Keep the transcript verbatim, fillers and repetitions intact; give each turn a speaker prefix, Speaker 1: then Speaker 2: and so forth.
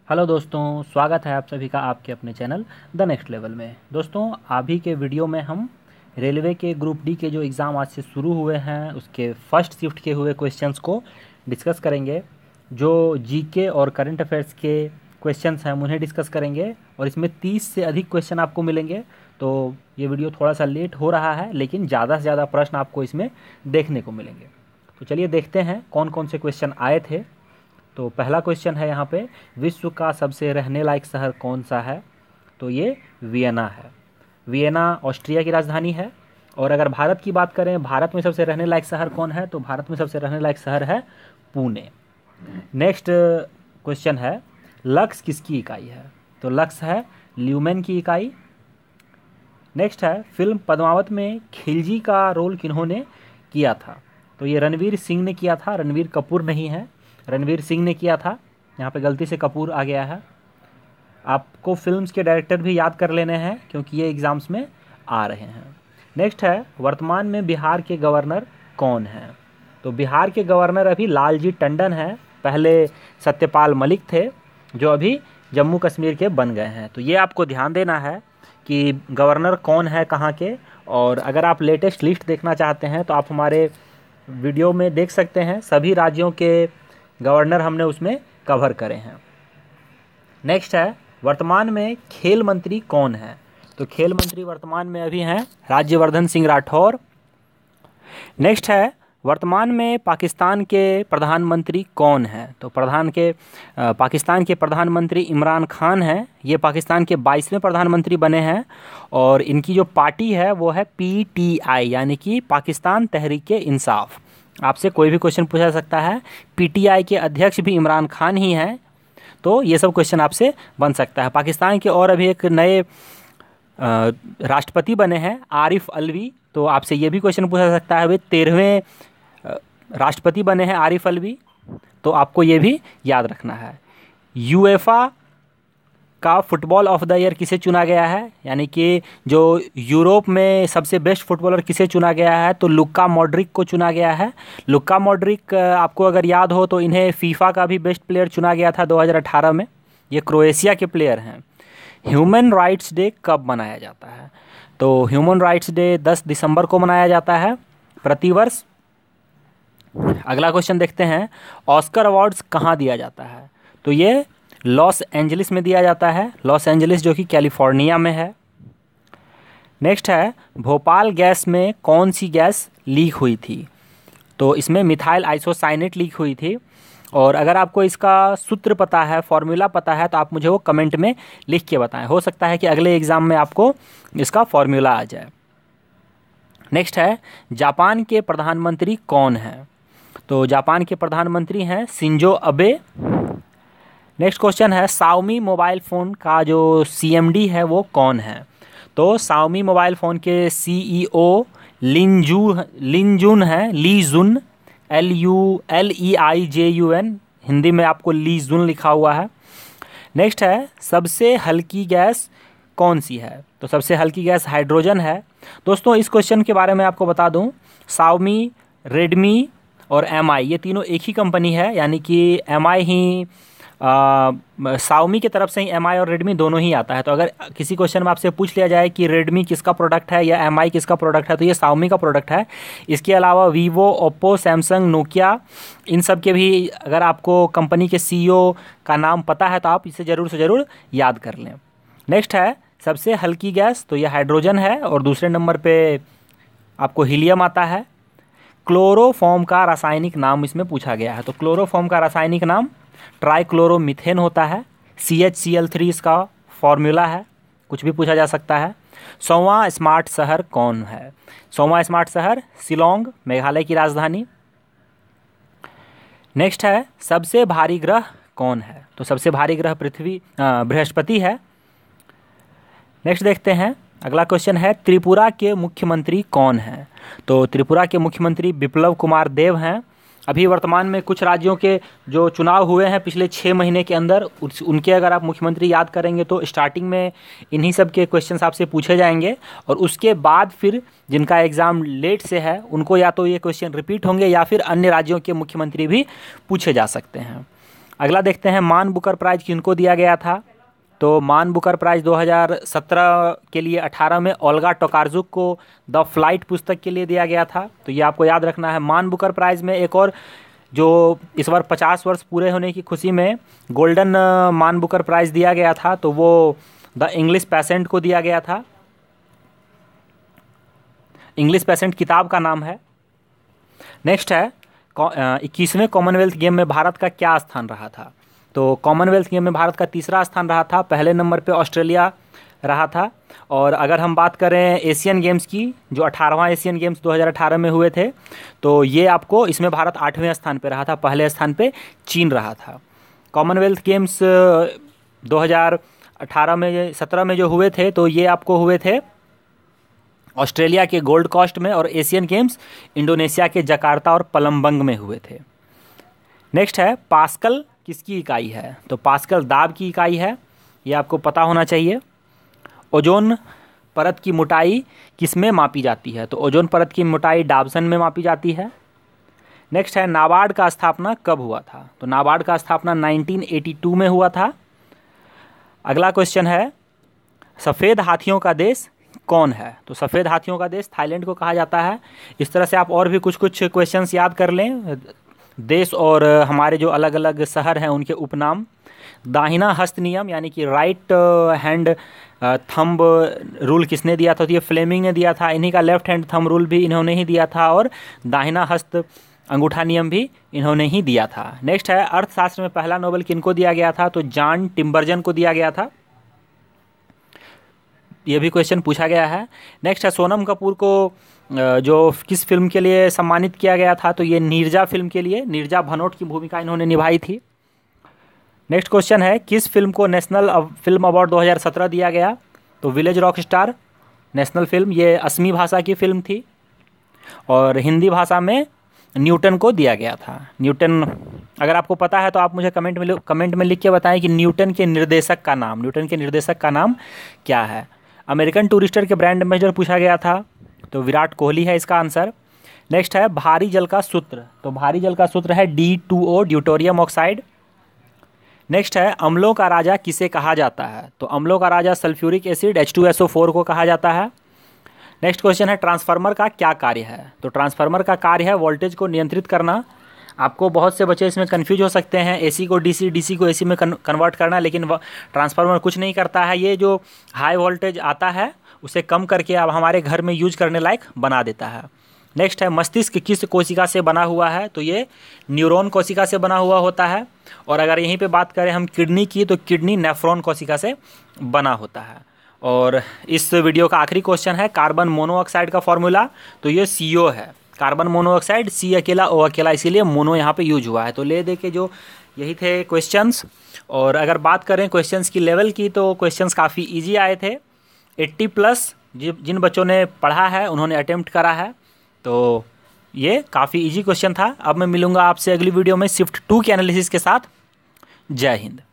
Speaker 1: Hello दोस्तों, स्वागत है आप सभी का आपके अपने चैनल द नेक्स्ट लेवल में। दोस्तों, अभी के वीडियो में हम रेलवे के ग्रुप डी के जो एग्ज़ाम आज से शुरू हुए हैं उसके फर्स्ट शिफ्ट के हुए क्वेश्चंस को डिस्कस करेंगे। जो जीके और करंट अफेयर्स के क्वेश्चंस हैं हम उन्हें डिस्कस करेंगे और इसमें तीस से अधिक क्वेश्चन आपको मिलेंगे। तो ये वीडियो थोड़ा सा लेट हो रहा है, लेकिन ज़्यादा से ज़्यादा प्रश्न आपको इसमें देखने को मिलेंगे। तो चलिए देखते हैं कौन कौन से क्वेश्चन आए थे। तो पहला क्वेश्चन है यहाँ पे, विश्व का सबसे रहने लायक शहर कौन सा है? तो ये वियना है। वियना ऑस्ट्रिया की राजधानी है। और अगर भारत की बात करें, भारत में सबसे रहने लायक शहर कौन है? तो भारत में सबसे रहने लायक शहर है पुणे। नेक्स्ट क्वेश्चन है, लक्स किसकी इकाई है? तो लक्स है ल्यूमेन की इकाई। नेक्स्ट है, फिल्म पद्मावत में खिलजी का रोल किन्होंने किया था? तो ये रणवीर सिंह ने किया था, रणवीर कपूर नहीं है, रणवीर सिंह ने किया था। यहाँ पे गलती से कपूर आ गया है। आपको फिल्म्स के डायरेक्टर भी याद कर लेने हैं क्योंकि ये एग्ज़ाम्स में आ रहे हैं। नेक्स्ट है, वर्तमान में बिहार के गवर्नर कौन हैं? तो बिहार के गवर्नर अभी लालजी टंडन हैं। पहले सत्यपाल मलिक थे जो अभी जम्मू कश्मीर के बन गए हैं। तो ये आपको ध्यान देना है कि गवर्नर कौन है कहाँ के। और अगर आप लेटेस्ट लिस्ट देखना चाहते हैं तो आप हमारे वीडियो में देख सकते हैं, सभी राज्यों के गवर्नर हमने उसमें कवर करे हैं। नेक्स्ट है, वर्तमान में खेल मंत्री कौन है? तो खेल मंत्री वर्तमान में अभी हैं राज्यवर्धन सिंह राठौर। नेक्स्ट है, वर्तमान में पाकिस्तान के प्रधानमंत्री कौन हैं? तो प्रधान के पाकिस्तान के प्रधानमंत्री इमरान खान हैं। ये पाकिस्तान के बाईसवें प्रधानमंत्री बने हैं और इनकी जो पार्टी है वो है पी टी आई, यानी कि पाकिस्तान तहरीक इंसाफ। आपसे कोई भी क्वेश्चन पूछा जा सकता है। पीटीआई के अध्यक्ष भी इमरान खान ही हैं। तो ये सब क्वेश्चन आपसे बन सकता है। पाकिस्तान के और अभी एक नए राष्ट्रपति बने हैं, आरिफ अलवी। तो आपसे ये भी क्वेश्चन पूछा जा सकता है, वे तेरहवें राष्ट्रपति बने हैं आरिफ अलवी। तो आपको ये भी याद रखना है। यूएफा का फुटबॉल ऑफ द ईयर किसे चुना गया है? यानी कि जो यूरोप में सबसे बेस्ट फुटबॉलर किसे चुना गया है? तो लुक्का मॉड्रिक को चुना गया है। लुक्का मॉड्रिक आपको अगर याद हो तो इन्हें फीफा का भी बेस्ट प्लेयर चुना गया था दो हज़ार अठारह में। ये क्रोएशिया के प्लेयर हैं। ह्यूमन राइट्स डे कब मनाया जाता है? तो ह्यूमन राइट्स डे दस दिसंबर को मनाया जाता है प्रतिवर्ष। अगला क्वेश्चन देखते हैं, ऑस्कर अवार्ड्स कहाँ दिया जाता है? तो ये लॉस एंजलिस में दिया जाता है, लॉस एंजलिस जो कि कैलिफोर्निया में है। नेक्स्ट है, भोपाल गैस में कौन सी गैस लीक हुई थी? तो इसमें मिथाइल आइसोसाइनेट लीक हुई थी। और अगर आपको इसका सूत्र पता है, फॉर्मूला पता है, तो आप मुझे वो कमेंट में लिख के बताएं। हो सकता है कि अगले एग्ज़ाम में आपको इसका फॉर्मूला आ जाए। नेक्स्ट है, जापान के प्रधानमंत्री कौन हैं? तो जापान के प्रधानमंत्री हैं शिंजो अबे। नेक्स्ट क्वेश्चन है, शाओमी मोबाइल फ़ोन का जो सीएमडी है वो कौन है? तो शाओमी मोबाइल फ़ोन के सीईओ लिनजू लिनजुन है, Li Jun, L U L E I J U N, Hindi में आपको ली जुन लिखा हुआ है। नेक्स्ट है, सबसे हल्की गैस कौन सी है? तो सबसे हल्की गैस हाइड्रोजन है। दोस्तों, इस क्वेश्चन के बारे में आपको बता दूं, शाओमी, रेडमी और एम आई ये तीनों एक ही कंपनी है। यानी कि एम आई ही शाओमी की तरफ से ही एम आई और रेडमी दोनों ही आता है। तो अगर किसी क्वेश्चन में आपसे पूछ लिया जाए कि रेडमी किसका प्रोडक्ट है या एम आई किसका प्रोडक्ट है, तो ये शाओमी का प्रोडक्ट है। इसके अलावा वीवो, ओप्पो, सैमसंग, नोकिया, इन सब के भी अगर आपको कंपनी के सीईओ का नाम पता है तो आप इसे ज़रूर से ज़रूर याद कर लें। नेक्स्ट है, सबसे हल्की गैस, तो ये हाइड्रोजन है और दूसरे नंबर पे आपको हीलियम आता है। क्लोरोफॉर्म का रासायनिक नाम इसमें पूछा गया है। तो क्लोरोफॉर्म का रासायनिक नाम ट्राइक्लोरोमीथेन होता है। C H C L three इसका फॉर्मूला है। कुछ भी पूछा जा सकता है। सौवां स्मार्ट शहर कौन है? सौवां स्मार्ट शहर शिलोंग, मेघालय की राजधानी। नेक्स्ट है, सबसे भारी ग्रह कौन है? तो सबसे भारी ग्रह पृथ्वी बृहस्पति है। नेक्स्ट देखते हैं, अगला क्वेश्चन है, त्रिपुरा के मुख्यमंत्री कौन हैं? तो त्रिपुरा के मुख्यमंत्री बिप्लब कुमार देव हैं। अभी वर्तमान में कुछ राज्यों के जो चुनाव हुए हैं पिछले छः महीने के अंदर, उनके अगर आप मुख्यमंत्री याद करेंगे तो स्टार्टिंग में इन्हीं सब के क्वेश्चंस आपसे पूछे जाएंगे और उसके बाद फिर जिनका एग्ज़ाम लेट से है उनको या तो ये क्वेश्चन रिपीट होंगे या फिर अन्य राज्यों के मुख्यमंत्री भी पूछे जा सकते हैं। अगला देखते हैं मान बुकर प्राइज किनको दिया गया था। तो मान बुकर प्राइज दो हज़ार सत्रह के लिए अठारह में ओल्गा टोकार्जुक को द फ्लाइट पुस्तक के लिए दिया गया था। तो ये आपको याद रखना है। मान बुकर प्राइज में एक और जो इस बार पचास वर्ष पूरे होने की खुशी में गोल्डन मान बुकर प्राइज दिया गया था, तो वो द इंग्लिश पेशेंट को दिया गया था। इंग्लिश पेशेंट किताब का नाम है। नेक्स्ट है इक्कीसवें कॉमनवेल्थ गेम में भारत का क्या स्थान रहा था। तो कॉमनवेल्थ गेम में भारत का तीसरा स्थान रहा था। पहले नंबर पे ऑस्ट्रेलिया रहा था। और अगर हम बात करें एशियन गेम्स की, जो अठारहवां एशियन गेम्स दो हज़ार अठारह में हुए थे, तो ये आपको इसमें भारत आठवें स्थान पे रहा था। पहले स्थान पे चीन रहा था। कॉमनवेल्थ गेम्स दो हज़ार अठारह में सत्रह में जो हुए थे, तो ये आपको हुए थे ऑस्ट्रेलिया के गोल्ड कोस्ट में, और एशियन गेम्स इंडोनेशिया के जकार्ता और पलम्बंग में हुए थे। नेक्स्ट है पास्कल किसकी इकाई है। तो पास्कल दाब की इकाई है, ये आपको पता होना चाहिए। ओजोन परत की मोटाई किस में मापी जाती है। तो ओजोन परत की मोटाई डाबसन में मापी जाती है। नेक्स्ट है नाबार्ड का स्थापना कब हुआ था। तो नाबार्ड का स्थापना नाइनटीन एटी टू में हुआ था। अगला क्वेश्चन है सफ़ेद हाथियों का देश कौन है। तो सफ़ेद हाथियों का देश थाईलैंड को कहा जाता है। इस तरह से आप और भी कुछ कुछ क्वेश्चंस याद कर लें, देश और हमारे जो अलग अलग शहर हैं उनके उपनाम। दाहिना हस्त नियम यानी कि राइट हैंड थंब रूल किसने दिया था। तो ये फ्लेमिंग ने दिया था। इन्हीं का लेफ्ट हैंड थंब रूल भी इन्होंने ही दिया था, और दाहिना हस्त अंगूठा नियम भी इन्होंने ही दिया था। नेक्स्ट है अर्थशास्त्र में पहला नोबेल किनको दिया गया था। तो जॉन टिम्बरजन को दिया गया था। ये भी क्वेश्चन पूछा गया है। नेक्स्ट है सोनम कपूर को जो किस फिल्म के लिए सम्मानित किया गया था। तो ये नीरजा फिल्म के लिए, नीरजा भनोट की भूमिका इन्होंने निभाई थी। नेक्स्ट क्वेश्चन है किस फिल्म को नेशनल फिल्म अवार्ड दो हज़ार सत्रह दिया गया। तो Village Rock Star national film, ये असमी भाषा की फिल्म थी, और हिंदी भाषा में न्यूटन को दिया गया था। न्यूटन, अगर आपको पता है तो आप मुझे कमेंट में कमेंट में लिख के बताएं कि न्यूटन के निर्देशक का नाम न्यूटन के निर्देशक का नाम क्या है। अमेरिकन टूरिस्टर के ब्रांड एम्बेसडर पूछा गया था, तो विराट कोहली है इसका आंसर। नेक्स्ट है भारी जल का सूत्र। तो भारी जल का सूत्र है D two O deuterium oxide. Next है अम्लों का राजा किसे कहा जाता है। तो अम्लों का राजा sulphuric acid H two S O four को कहा जाता है। नेक्स्ट क्वेश्चन है ट्रांसफार्मर का क्या कार्य है। तो ट्रांसफार्मर का कार्य है वोल्टेज को नियंत्रित करना। आपको बहुत से बच्चे इसमें कंफ्यूज हो सकते हैं, एसी को डीसी, डीसी को एसी में कन्वर्ट करना, लेकिन ट्रांसफार्मर कुछ नहीं करता है। ये जो हाई वोल्टेज आता है उसे कम करके अब हमारे घर में यूज करने लायक बना देता है। नेक्स्ट है मस्तिष्क किस कोशिका से बना हुआ है। तो ये न्यूरॉन कोशिका से बना हुआ होता है। और अगर यहीं पे बात करें हम किडनी की, तो किडनी नेफ्रॉन कोशिका से बना होता है। और इस वीडियो का आखिरी क्वेश्चन है कार्बन मोनोऑक्साइड का फॉर्मूला। तो ये सी ओ है, कार्बन मोनोऑक्साइड, सी अकेला ओ अकेला, इसीलिए मोनो यहाँ पे यूज हुआ है। तो ले दे के जो यही थे क्वेश्चंस। और अगर बात करें क्वेश्चंस की लेवल की, तो क्वेश्चंस काफ़ी इजी आए थे। अस्सी प्लस जिन बच्चों ने पढ़ा है उन्होंने अटेम्प्ट करा है, तो ये काफ़ी इजी क्वेश्चन था। अब मैं मिलूंगा आपसे अगली वीडियो में शिफ्ट टू के एनालिसिस के साथ। जय हिंद।